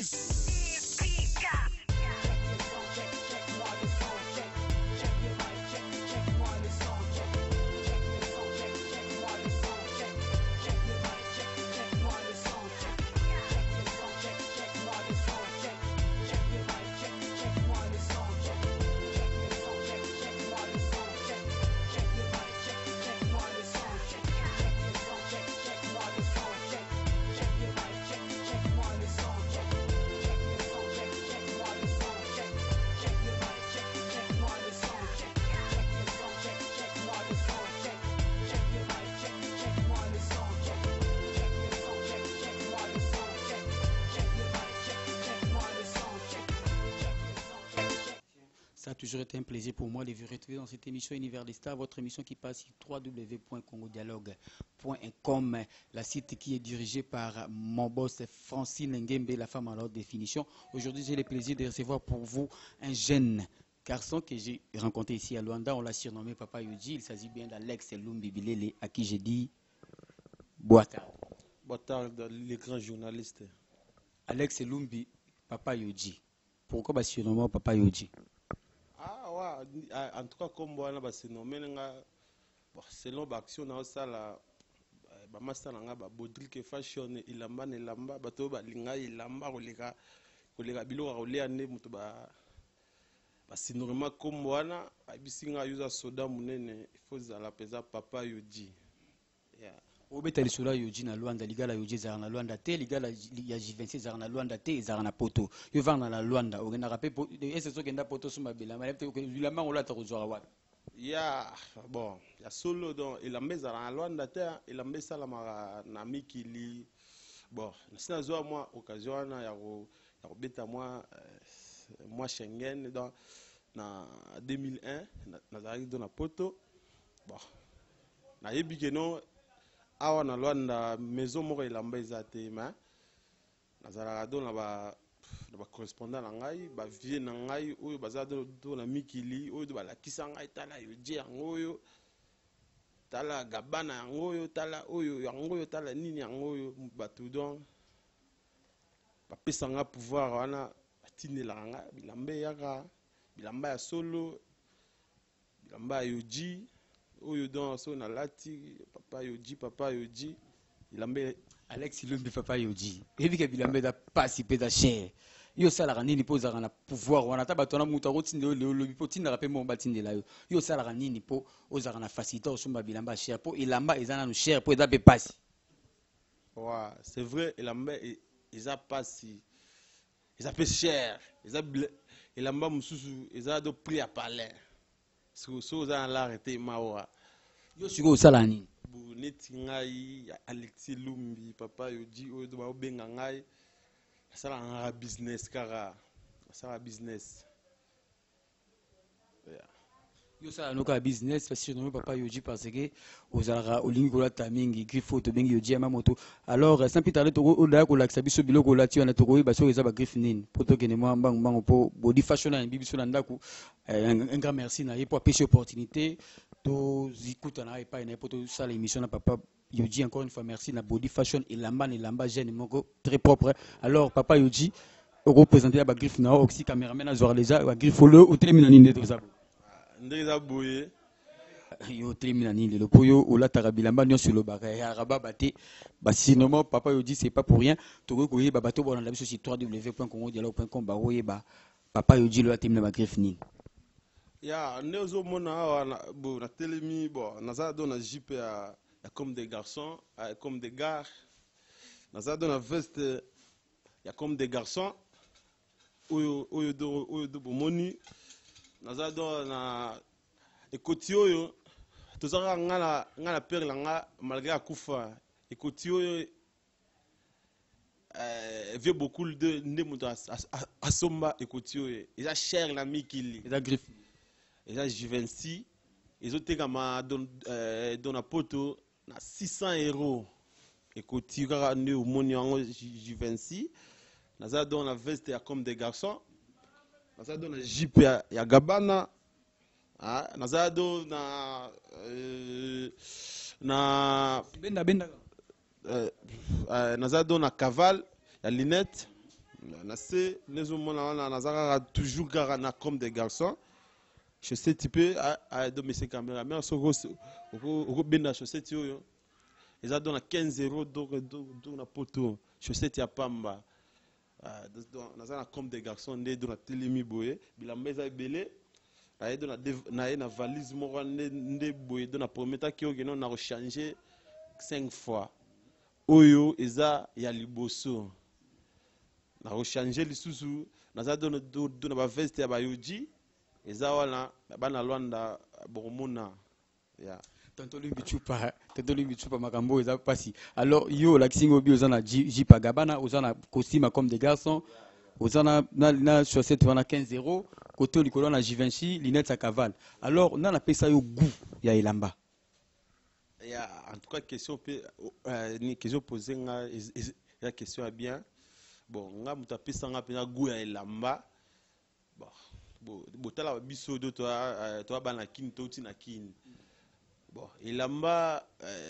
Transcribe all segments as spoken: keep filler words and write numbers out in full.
Ça a toujours été un plaisir pour moi de vous retrouver dans cette émission Univers des Stars, votre émission qui passe sur w w w point congo dialogue point com, la site qui est dirigée par mon boss Francine Ngembe, la femme à l'autre définition. Aujourd'hui, j'ai le plaisir de recevoir pour vous un jeune garçon que j'ai rencontré ici à Luanda. On l'a surnommé Papa Yoji. Il s'agit bien d'Alex Lumbi Bilele, à qui j'ai dit Boata. Boata, les grands journalistes. Alex Lumbi, Papa Yoji. Pourquoi bah, surnommé Papa Yoji? Ah ouais, en tout cas comme moi na c'est nommé selon l'action na sala ba master nga ba bodrique fashion ilamba ne lamba bato ba linga ilamba koleka koleka biloko kolia ne muto ba ba sinorima comme moi na abisinga user soda munene il faut za la pesa Papa Yoji. Yeah. Obeta lisula Yoji na Luanda ligala Yoji za na Luanda te ligala ya J vingt-six za na Luanda te za na poto yo va na Luanda ogenda rapé est-ce que ngenda poto suma bela mais peut que la mango la tozwa wa ya bon ya solo donc il a meza na Luanda te il a meza la ma na mikili bon sina zo moi occasion na ya ko ya ko beta moi moi Schengen donc na deux mille un na zali do na poto bon na yebi que non awa na Luanda maison moko elamba ezate ma nazala do na ba na ba correspondant na ngai ba vie na ngai oyo baza do na mikili oyo ba lakisa ngai tala Yoji yango oyo tala gabana yango oyo tala oyo yango oyo tala nini yango oyo batu donc ba pesa nga pouvoir wana batinela nga bilamba yaka bilamba ya solo bilamba ya Yoji oyo donc so na lati Papa Yoji Papa Yoji bilamba Alex Lumbi Papa Yoji ebi ke bilamba da pasi pe da cher yo sala nini po za na pouvoir wana ta batona muta rotinde le lobi po tinda pe mo batinde la yo yo sala nini po oza na facilité osumba bilamba cher po ilamba ezana no cher po da pe pasi. Ouais, c'est vrai ilamba eza pasi eza pe cher eza ilamba mususu eza do prix à palais so so za la arrêter mawa yo siko sala nini bu neti ngai Alex Lumbi Papa Yoji oyo do ba benga ngai sala nga business kara sala business yeah. Yo sala no ka business parce que non Papa Yoji parce que ozala olingi kola tamingi griffe to bengi Yoji ama moto alors sans plus tarder to ola ko lakisa biso biloko la tia na to ko ba so eza ba griffe nini poto ke ne mo mbango mbango po body fashion na bibiso na ndako un grand merci na ye pour pêcher opportunité to zikuta na pas na poto sala émission na Papa Yoji. Encore une fois merci na body fashion et lamba ne lamba jeune moko très propre. Alors Papa Yoji représenter ba griffe na oxy cameraman na zoar déjà ba griffe le au termine nini de ça ndeza boye yo termine nini le poyo ola tarabilamba nyo sur le baka ya rababa te ba sinon Papa Yoji c'est pas pour rien to ko ko ba bato bona la biso sur w w w point congo dialogue point com ba oyeba Papa Yoji le termine ba griffe nini ya nezo mona awa bo na telemi bo naza do na jipe ya comme des garçons comme des gars naza do na veste ya comme des garçons oyo oyo do oyo do bomoni naza do na ekoti oyo tozaka ngala ngala père langa malgré akufa ekoti oyo euh vieux beaucoup de ndemuto asomba ekoti oyo eza cher na mikili eza griffe eza J vingt-six ezoteka don euh don na poto na six cents euros ekoti kaka nde omoni yango J vingt-six naza do na veste ya comme des garçons naza do na jipe ya, ya gabana ah naza do na euh, na benda benda euh, euh, naza do na cavale ya lunette na se nezomona wana nazaka toujours kaka na comme des garçons chaussette type a do monsieur caméra mais soko oko benda chaussette oyo eza do na quinze euros do do na poto chaussette ya pamba naza na comme des garçons nde do na telemi boye bilamba eza ebele na do na na na valise moko nde boye do na prometa ki okeno na changer cinq fois oyo eza ya liboso na rechange lisusu naza do do na ba veste ya bayoji eza wana bana Lwanda bokomona ya tantoli bichupa tantoli bichupa makambo eza pasi. Alors yo la kisingo bi ozana jipa gabana ozana costume comme des garçons ozana na na chaussette wana quinze euros côté likolo na Givenchy lunettes à cavale. Alors na na pesa yo goût ya elamba ya en tout cas question pe ni question posée nga la question est bien. Bon nga muta pesa nga pena goût ya elamba bon bon botala biso do to to bana kin to tina kin bon elamba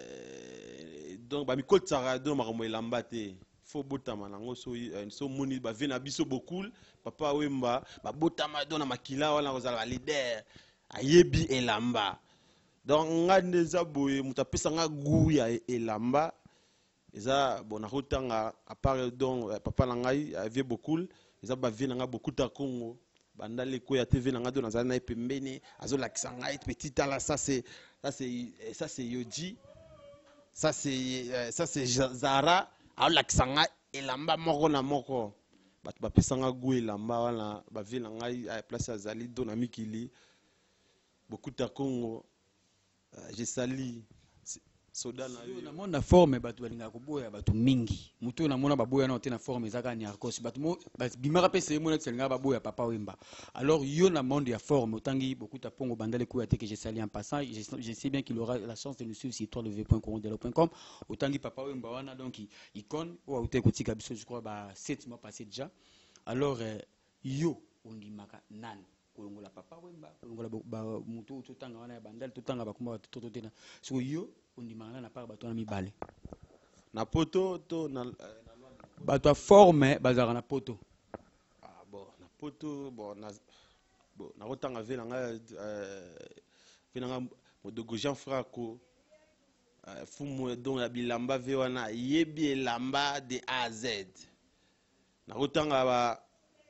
donc ba mikol tsara do makambo elamba te faut botama nango so so moni ba vena biso beaucoup papa wemba ba botama do na makila wana kozala leader ayebi elamba donc nga ndeza boye muta pesa nga goût ya elamba eza bon nakotanga à part donc papa na ngai avait beaucoup eza ba vena nga beaucoup ta Congo banda leko ya T V na nga do nazana pembeni azolakisa ngai petit ala ça c'est ça c'est ça c'est Yoji ça c'est ça c'est Zara azolakisa ngai elamba moko na moko bato bapesa nga goût elamba wana ba vena ngai à place azali do na mikili beaucoup ta Congo j'ai sali soda na yo na mona forme bato balinga koboya bato mingi muto na mona baboya na otena forme ezaka ni arcos bato mo bimaka pese mona tselinga baboya papa wemba. Alors yo na monde ya forme otangi beaucoup ta pongo bandale ko ya te que j'ai sali en passant je, je sais bien qu'il aura la chance de nous suivre sur w w w point corondelo point com otangi papa wemba wana donc icône ou auté kotika biso je crois ba sept mois passé déjà. Alors euh, yo ondimaka nani kolongola papa wemba kolongola ba muto totanga wana ya bandale totanga bakuma toto tena so yo ondimaka na part bato na mibale na poto to na bato a forme bazaka na poto ah bon na poto bon na bon na kotanga vela nga euh vela nga modogo Jean Franco euh fumu donc ya bilamba ve wana yebi elamba de A à Z na kotanga ba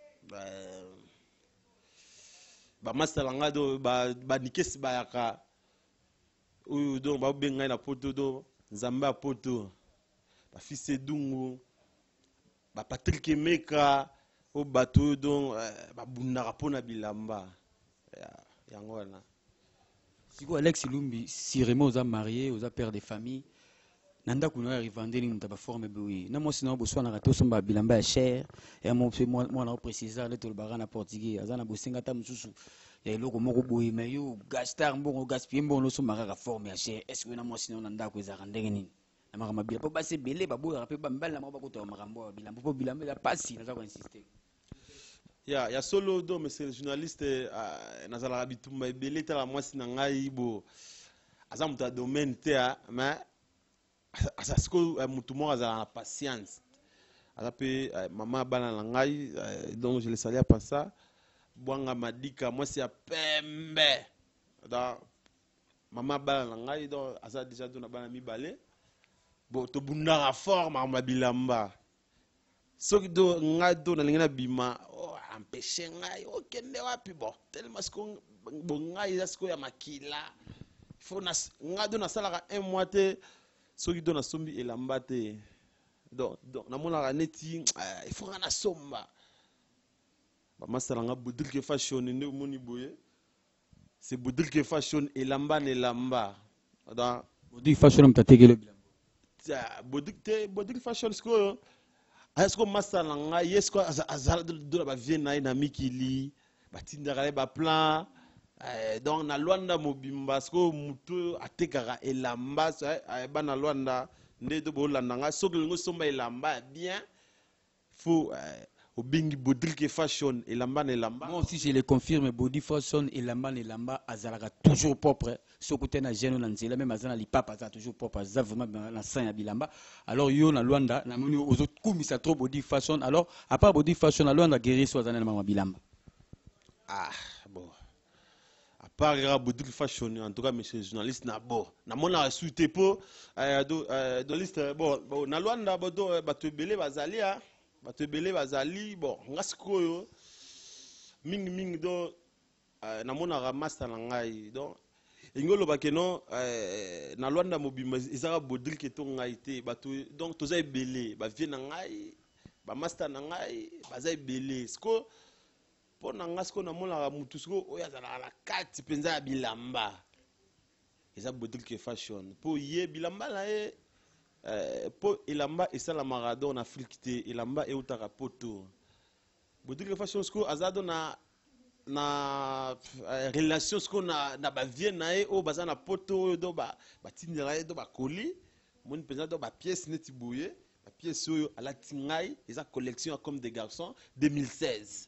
ba masala nga do ba ba nikesi bayaka oyo donc ba benga na poto do nzamba ya poto ba fils Dungu ba Patrick Emeka o bato donc ba bundaka pona bilamba yango wana siko Alex Lumbi si Remo oza marié oza père de famille nanda kuna rivandeli mutaba forme bewi na mo sino boswana rato somba bilamba ya cher et mo mo mo na préciser le tol bagana portugais azana bosenga ta mususu ya eloko moko boyi mais yo gastar mbongo gaspiller mbongo so makaka forme ya cher est-ce que na mo sino nanda ko ezaka ndenge nini na makama bila po base belé baboya rapé bambala na mabako to makambo ya bilamba po bilamba ya pasi naza ko insister ya ya solo do monsieur le journaliste nazala bitumba ebele tala mwasi na ngai bo azamuta domaine te mais asasko mutu moko azala na patience azape mama bana na ngai donc je le salue par ça bwanga madika mwasi ya pembe da mama bana na ngai donc aza déjà do na bana mibale bo to bundaka forme ma bilamba soki do ngai do na lingana bima oh empêcher ngai okende wapi bo tellement sko bo ngai asko ya makila faut na ngai do na salaka un mois te soki do na sombi elamba te donc donc na mona neti il faut na somba ba masala nga budilke fashion ne moni boye c'est budilke fashion elamba ne lamba da budilke fashion mtategelo bilamba ta budilke budilke fashion sko asko masala nga yesko azala do ba viena na mikili batinda kale ba plan donc na Lwanda mobimba sko mutu atekaka elamba ba na Lwanda nde do bolanda nga soki ngo somba elamba bien faut au bingi Bodrick Fashion et lamba ne lamba. Moi aussi je le confirme, body fashion et lamba ne lamba azalaka toujours propre. Ce côté na gêne na nzela même azana li papa za toujours propre, azza vraiment na sang ya bilamba. Alors yo na Luanda na moni aux autres kumisa trop body fashion. Alors à part body fashion na Luanda guéri so azana na mama bilamba. Ah bon. À part la Bodrick Fashion en tout cas monsieur journaliste na bon. Na mona souté po euh dans liste bon bon na Luanda bodo bato belé bazali a bato belé bazali bon ngasikoyo ming ming do na mona ra master na ngai donc ingolo bakeno na Luanda mobima ezaka Bodrick to ngai te bato donc toza belé ba vie na ngai ba master na ngai baza belé sko po na ngasiko na mona ra mutu sko oya zala la kati penza bilamba eza Bodrick Fashion po ye bilamba na e Uh, po elamba esala maradon na Afrique te elamba e utaka poto Bodrick Fashion sko azado na na uh, relation sko na na ba vie na e o baza na poto do ba batindela e do ba koli mon penza do ba pièce neti boye ba pièce oyo ala tingai eza collection comme des garçons deux mille seize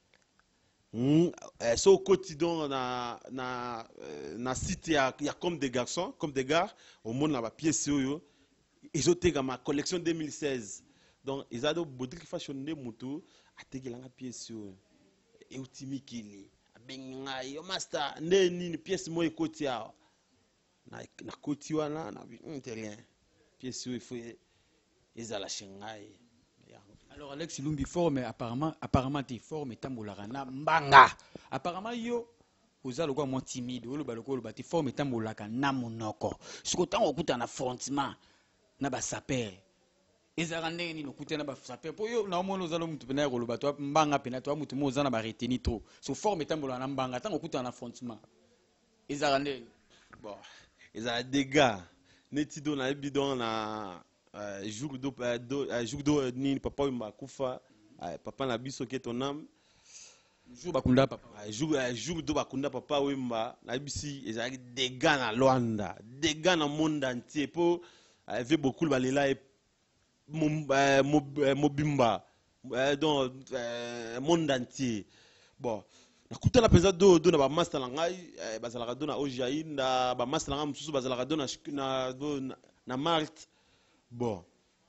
mm, uh, so quotidien na na uh, na site ya ya comme des garçons comme des gars au monde na ba pièce oyo ils ont été ma collection deux mille seize donc ils ont Bodrick Fashion de mutu ategelanga pièce yo e utimikili abenga yo master nde nini pièce mo ekoti ya na na koti wana na rien pièce yo il faut ezala shengai. Alors Alex Lumbi fort mais apparemment apparemment t'es fort mais tambolaka na mbanga apparemment yo oza lokwa mo timide olo baloko olo bati fort mais tambolaka na monoko siko tango okuta na frontiment na ba saper ezaka ndenge nini okuta na ba saper po yo na omona ozalo mutu pena ya koloba to mbanga pena to mutu mo oza na ba reteni trop so forme tambola na mbanga tango okuta na frontiment ezaka ndenge bon ezaka dégâts neti do na bidon na uh, jour do uh, jour do nini papa mba kufa uh, papa na biso ke ton âme jour bakunda papa uh, jour uh, jour do bakunda papa wemba na bisi ezaka dégâts na Luanda dégâts na monde entier po il y beaucoup de balela et mobimba dans le monde entier. Bon, na kuta la pesa do do na ba master na ngai bazala do na ojayi na ba master na mususu bazala do na na na Malte. Bon.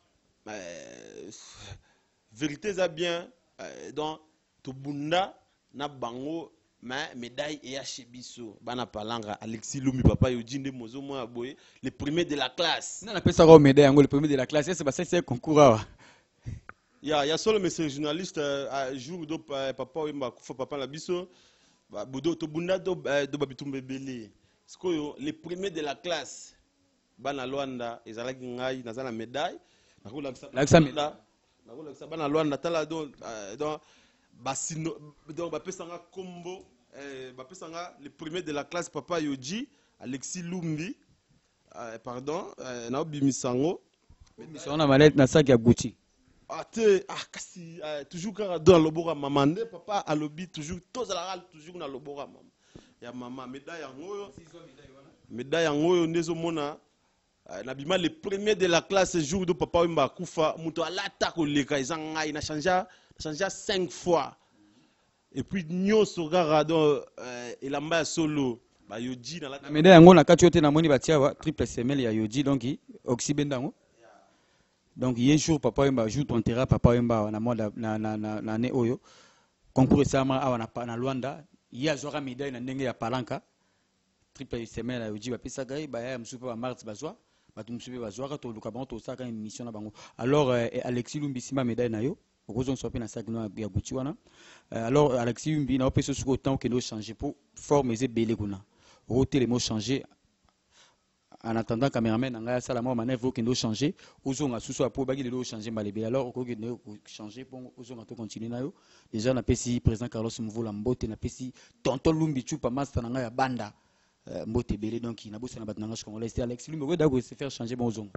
Vérité ça bien donc to bunda na bango mais médaille et achebiso bana palanga Alexis Lumbi papa yojinde mozo mo aboye le premier de la classe na na pesa ko médaille ngo le premier de la classe c'est pas c'est concours ya ya solo monsieur journaliste a jour do papa wemba kufa papa la biso ba bodo to bunda do do babitumbe belé sikoyo le premier de la classe bana Luanda ezalaki ngai nazala médaille nakola la médaille nakola bana Luanda tala do donc basino donc bapesanga kombo eh bapesanga le premier de la classe papa Yoji Alexis Lumbi euh, pardon euh, na obimisango bimisana na malette na sac ya Gucci ah te ah kasi euh, toujours kara dans lobora mamande papa alobi toujours tous la toujours na lobora mama ya mama médaille yango médaille yango ndezo mona uh, na bima le premier de la classe jour de papa wimba kufa muto alata ko leka izanga ina changea changea cinq fois et puis nyoso gara do elamba ya solo ba Yoji na la médaille yango na kati yote na moni batia wa triple semelle ya Yoji donc oxybendango donc hier jour papa wimba joue ton terrain papa wimba na moda na na na na ne oyo concours sama awa na na Luanda ya zora médaille na ndenge ya palanka triple semelle ya Yoji ba pesa gai ba ya msupe ba mars bazwa batu msupe bazwa ka to luka bango to saka émission na bango alors euh, Alexis Lumbi sima médaille na yo okozon sope na sac no ya Gucci wana alors Alexis Lumbi na opesa suko temps que no changer pour forme eze belé kuna roter les mots changer en attendant cameraman nga sala mo manœuvre que no changer ozonga suso apo bagi le changer malebe alors ko que no changer pour ozonga to continuer na yo déjà na pesi président Carlos Mvula Mbote na pesi tonton Lumbi chupa master nga ya banda Mbote belé donc na bossa na batnanga congolais c'est Alexis Lumbi oda ko se faire changer bon ozonga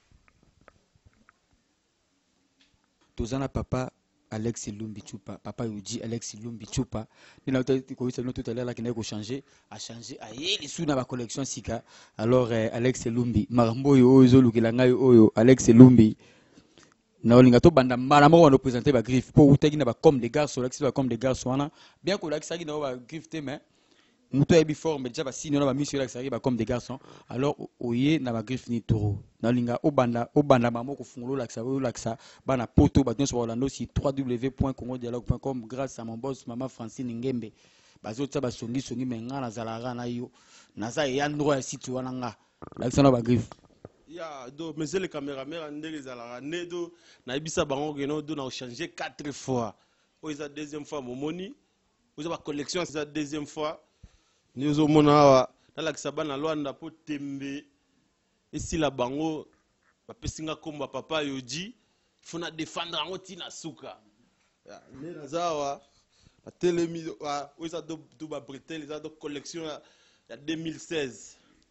tozana papa Alexis Lumbi Chupa papa Yoji Alexis Lumbi Chupa nina ko isa no tout à l'heure là qui n'a ko changer a changer a yeli sous na ba collection sika alors euh, Alexis Lumbi marambo yo ozo lukela ngai oyo Alexis Lumbi na olinga to banda mbala moko wana présenter ba griffe po utaki na ba comme des garçons là qui ba comme des garçons wana bien ko lakisaki na ba griffe te mais muto ebi forme déjà ba signe na ba mission là qui ba comme des garçons alors oye na ba griffe ni toro na olinga o banda o banda mamo ko fungulo lakisa o lakisa bana poto ba nyonso Orlando si w w w point congo dialogue point com grâce à mon boss maman Francine Ngembe bazo tsa ba songi songi menga na zalara na yo na za ya ndro ya site wana nga lakisa na ba griffe ya do monsieur le caméraman ndenge zalara nedo na ibisa bango geno do na changer quatre fois o isa deuxième fois momoni o isa ba collection isa deuxième fois ni zo mona wa na la kisaba na Luanda po tembe esi la bango ba pesinga komba papa yoji fona défendre ngo tina suka ya ne nazawa la telemi wa o isa do do ba bretel isa do collection ya deux mille seize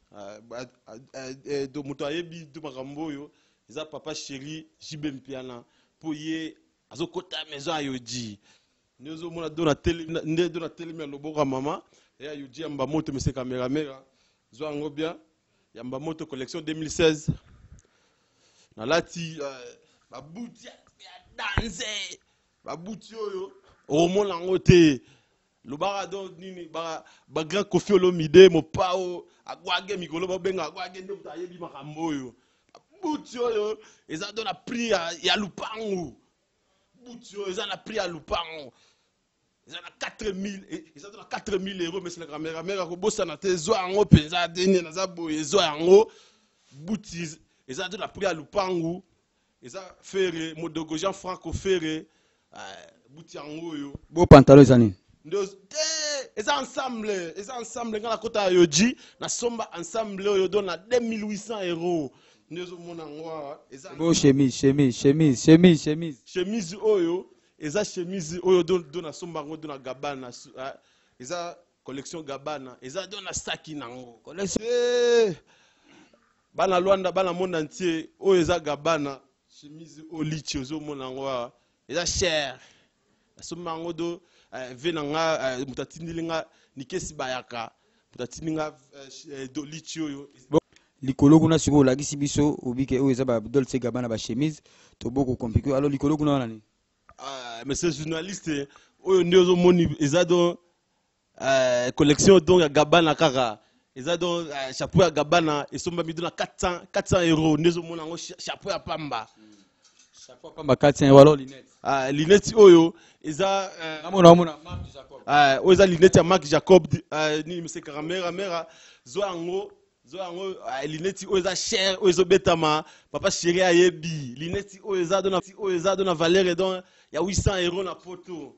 do moto ayebi do makambo oyo eza papa chéri Jibe Mpiana po ye azokota maison ayoji nyozo mona do na tele nde do na telemi ya loboko mama ya yoji yamba moto monsieur caméraman zo ngo bien yamba moto collection deux mille seize na lati ba buti ya danse ba buti oyo o mona ngo te lobaka do nini ba ba grand Koffi Olomide mopao agwage mikolo babenga agwage nde muta yebi makambo oyo buti oyo eza do na prix ya, ya lupangu buti oyo eza na prix ya lupangu eza na quatre mille eza do na quatre mille euros mais c'est la caméra mère ko bossa na te zo yango penza deni na za boye zo yango buti eza do na prix ya lupangu eza fere modogo Jean Franco fere buti yango oyo bo pantalon ezani ndio eza ensemble eza ensemble ngala kota yoji na somba ensemble oyo do na deux mille huit cents euros ndio mona ngwa eza bo chemise chemise chemise chemise chemise chemise oyo eza chemise oyo do do na somba ngo do na Gabana eza collection Gabana eza do na saki nango collection bana Luanda bana monde entier oyo eza Gabana chemise olichi ozo mona ngwa eza cher na somba ngo do venanga mutatindilinga nikesi bayaka mutatinga do lichi oyo likolo kuna siko lakisi biso obike oyo eza ba Dolce Gabbana ba chemise to boko compliqué alors likolo kuna nani ah monsieur journaliste oyo ndio moni eza do collection donc ya Gabbana kaka eza do chapeau ya Gabbana esomba mido na quatre cents euros ndio mona ngo chapeau ya pamba chapeau ya pamba quatre cents euros alors linette ah linette oyo eza amona amona Marc Jacob ah oyo eza linette ya Marc Jacob ni monsieur caméra mère zo yango zo yango linette oyo eza cher oyo zo betama papa chéri ayebi linette oyo eza dona oyo eza dona valeur donc ya huit cents euros na poto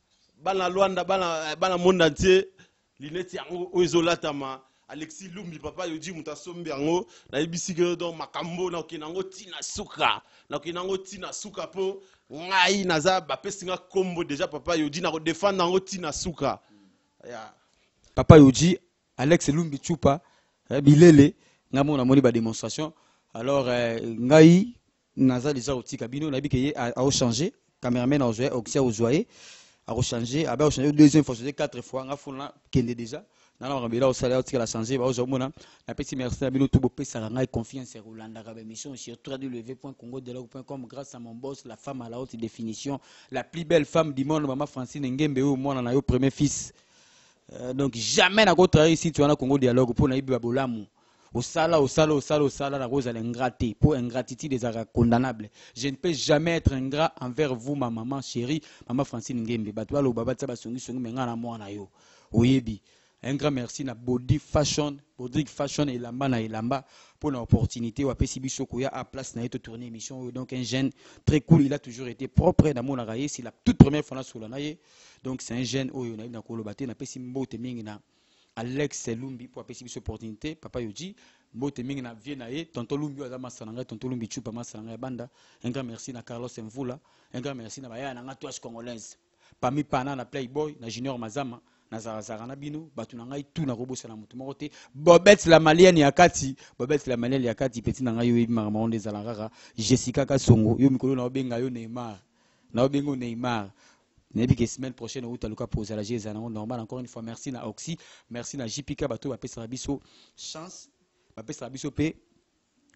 bana Luanda bana bana monde entier linette yango oyo zo latama Alexis Lumbi papa yoji mutasombi yango na yebisike donc makambo na okinango tina suka na okinango tina suka po ngai naza ba pesinga kombo déjà papa yoji na ko défendre yango tina suka ya papa yoji Alex Lumbi Chupa bilele ngamo na moni ba démonstration alors ngai naza déjà otika bino na bikeye a changer cameraman a joué oxia o joué a changer a ba changer deuxième fois c'est quatre fois ngafuna kende déjà na na ngabela o sala otika la changer ba o mona na petit merci na bino tout bo pesa ngai confiance et Rolanda ka émission sur w w w point congo dialogue point com grâce à mon boss la femme à la haute définition la plus belle femme du monde maman Francine Ngembe o mona na yo premier fils. Euh, donc jamais na ko travailler ici tu as Congo dialogue pour na ibi babolamu au sala au sala au sala au sala la rose ingratité pour ingratitude des arts condamnables. Je ne peux jamais être ingrat envers vous ma maman chérie maman Francine Ngembe batwa lo baba tsaba songi songi menga na mwana yo oyebi un grand merci na Body Fashion Body Fashion et lamba na elamba pour l'opportunité ou apesi biso ko ya à place na eto tourner émission donc un jeune très cool il a toujours été propre dans mon araye c'est la toute première fois na solo na ye donc c'est un jeune oyo na na kolobate na pesi mbote mingi na Alex Lumbi pour apesi biso opportunité papa yoji mbote mingi na vie na ye tonton Lumbi aza masananga tonton Lumbi chupa masananga banda un grand merci na Carlos Mvula un grand merci na baya na ngatoas congolaise parmi pana na Playboy na Junior Mazama na zarazara na bino batu na ngai tout na robosa na mutu moko te Bobette la malienne ya kati Bobette la malienne ya kati petit na ngai yo yebi mama onde zalarara Jessica Kasongo yo mikolo na obenga yo Neymar na obengo Neymar nebi que semaine prochaine ou taluka poser la jeza na normal encore une fois merci na Oxy merci na J P K bato ba pesa biso chance ba pesa biso pe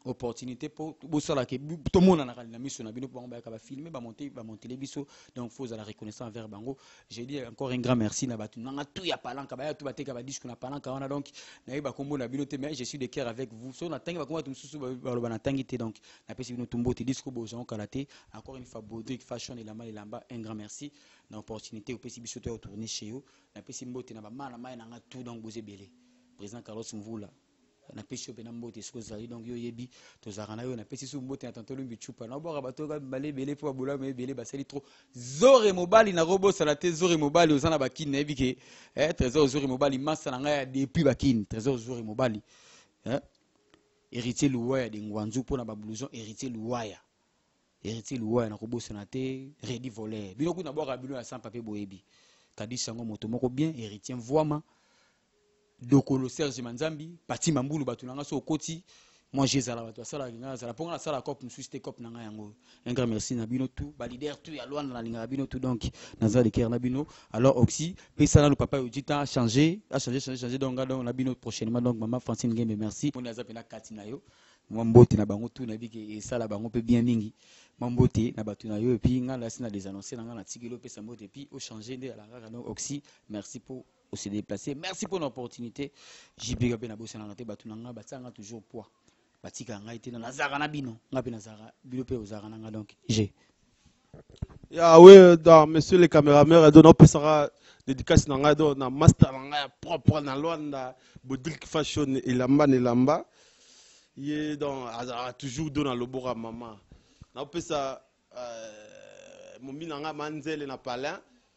opportunité pour bosala ke tout le monde na na miso na bino pour ba ka filmer ba monter ba monter les biso donc faut la reconnaissance envers bango. J'ai dit encore un grand merci na batu na tout ya palanka ba ya tout bateka ba disque na palanka wana donc na ba kombo na bino te mais je suis de cœur avec vous so na tangi ba kombo tum susu ba ba na tangi te donc na pesi bino tumbo te disque bo jean kalaté encore une fois Baudric Fashion et la mal et lamba un grand merci na opportunité au pesi biso to tourner chez eux na pesi mbote na ba mana mai na tout donc boze belé président Carlos Mvula na pesi ope na mbote siko zali donc yo yebi tozaka na yo na pesi su mbote na tonto lumbi chupa na boka bato ka bale bele po bola me bele basali trop zore mobali na robo sala te zore mobali ozana bakine na yebi ke eh trésor zore mobali massa na ngai depuis bakine trésor zore mobali eh héritier Louaya de Ngwanzu po na ba blouson héritier Louaya héritier Louaya na robo sala te ready voler bino ku na boka bino ya sans papier boyebi kadisa ngo moto moko bien héritier Voama Dokolo Serge Manzambi, Pati Mambulu Batunanga so Koti, moi j'ai zala bato sala linga zala ponga sala cop mususte cop nanga yango. Un grand merci na bino tout, ba leader tout ya loin na linga bino tout donc na zala de cœur na bino. Alors Oxy, pesa na le papa Odita a changé, a changé changé changé donc donc na bino prochainement donc maman Francine Ngembe merci. On a zapena katina yo. Mwambote na bango tout na biki et sala bango pe bien mingi. Mwambote na batuna yo et puis nga la sina des annoncer na nga na tigelo pesa mbote et puis au changer de la rara donc Oxy, merci pour se déplacer. Merci pour l'opportunité. J P Gabé na bosse na ngate batunanga batanga toujours poids. Batika ngaite na nazara na bino. Ngape nazara bino pe ozara nanga donc. G. Ya ouais dans monsieur les caméramans donne on peut sera dédicace na nga do na master na nga propre na Luanda Baudric Fashion et lamba ne lamba. Yé dans azara toujours do na lobora maman. Na on peut ça euh mon minanga manzele na palin.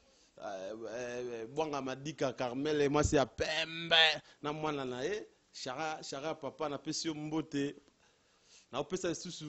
Bwanga madika Carmel et moi c'est à pembe na mwana na e chara chara papa na pesi mbote na pesa susu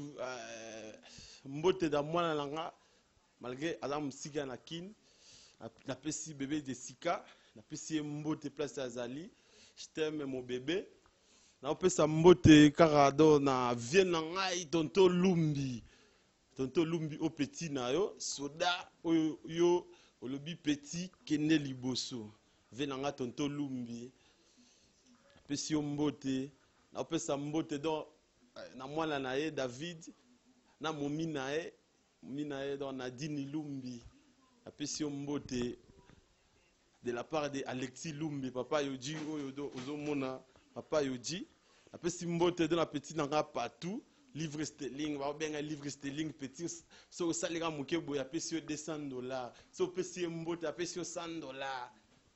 mbote da mwana nanga malgré ala musika na kin na pesi bébé de sika na pesi mbote place azali je t'aime mon bébé na pesa mbote karado na vie na ngai tonto lumbi tonto lumbi au petit na yo soda oyo yo olobi petit kene liboso venanga tonto lumbi pesi mbote na pesa mbote don na mwana na ye David na momi na ye momi na ye don Nadine Lumbi na pesi mbote de la part de Alexis Lumbi papa yoji oyo do ozomona papa yoji na pesi mbote don na petit nanga partout livre sterling va bien un livre sterling petit so salira moke boya pesi deux cents dollars so pesi mbote pesi cent dollars.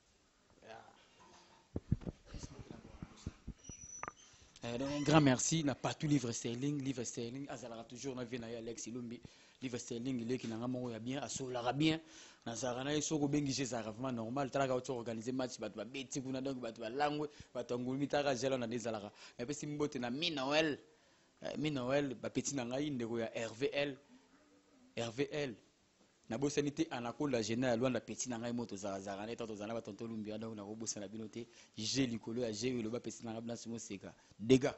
Un grand merci n'a pas tout livre sterling livre sterling azalaka toujours na vie na Alex Lumbi livre sterling il est qui n'a pas bien asolara bien na zarana so ko bengi je zara vraiment normal talaka auto organiser match bat ba beti kuna donc bat ba langwe bat ngulmi taka jelo na dezalaka mais pesi mbote na mi Noël mi Noël ba petit na ngai ndeko ya R V L R V L na bosanité anakola général loin la petit na ngai moto zara zara na toto zana ba tonto Lumbi donc na bosa na binoté j'ai likolo ya j'ai le ba petit na ngabna simo seka dégâts.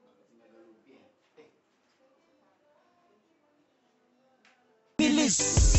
Milice